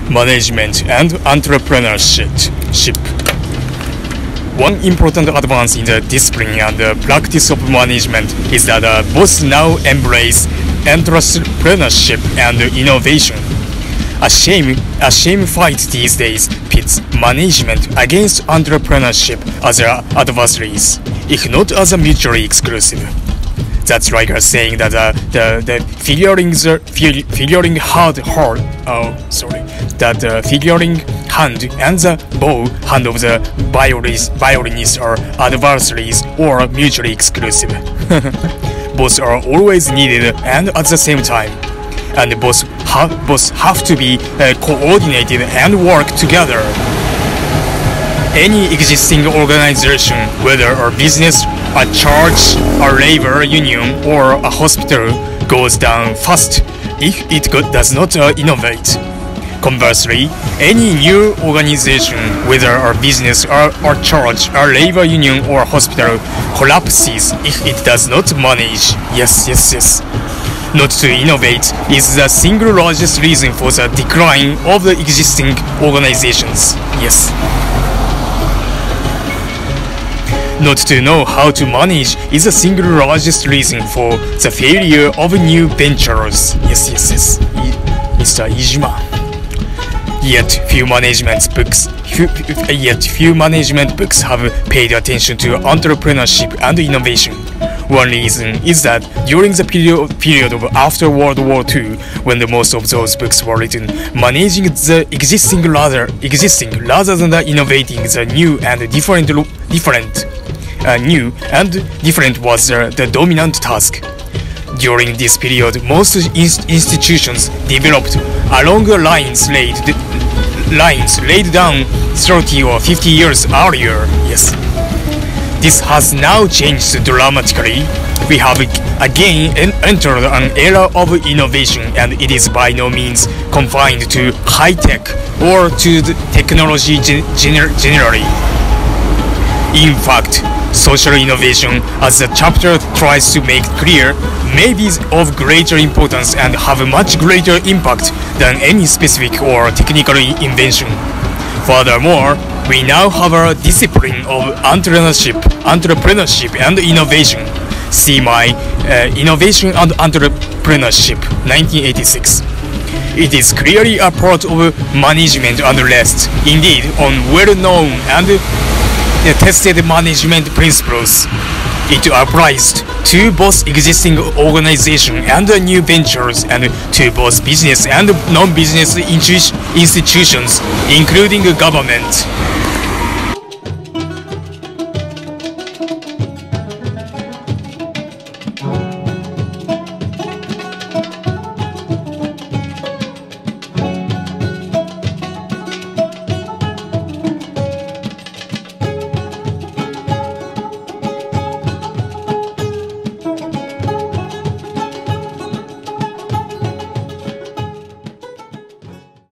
Management and entrepreneurship. One important advance in the discipline and the practice of management is that both now embrace entrepreneurship and innovation. A shame fight these days pits management against entrepreneurship as their adversaries, if not as a mutually exclusive. That's like saying that the figuring hand and the bow hand of the violinist are adversaries or mutually exclusive. Both are always needed and at the same time, and both have to be coordinated and work together. Any existing organization, whether a business, a church, a labor union, or a hospital, goes down fast if it does not innovate. Conversely, any new organization, whether a business, a church, a labor union, or a hospital, collapses if it does not manage. Yes. Not to innovate is the single largest reason for the decline of the existing organizations. Yes. Not to know how to manage is the single largest reason for the failure of new ventures. Yes. Mr. Iijima. Yet few management books have paid attention to entrepreneurship and innovation. One reason is that during the period of after World War II, when the most of those books were written, managing the existing rather than innovating the new and different was the dominant task. During this period, most institutions developed along the lines laid down 30 or 50 years earlier. Yes. This has now changed dramatically. We have again entered an era of innovation, and it is by no means confined to high-tech or to the technology generally. In fact, social innovation, as the chapter tries to make clear, may be of greater importance and have a much greater impact than any specific or technical invention. Furthermore, we now have a discipline of entrepreneurship and innovation. See my Innovation and Entrepreneurship, 1986. It is clearly a part of management and rests, indeed, on well-known and tested management principles. It applies to both existing organizations and new ventures, and to both business and non-business institutions, including government.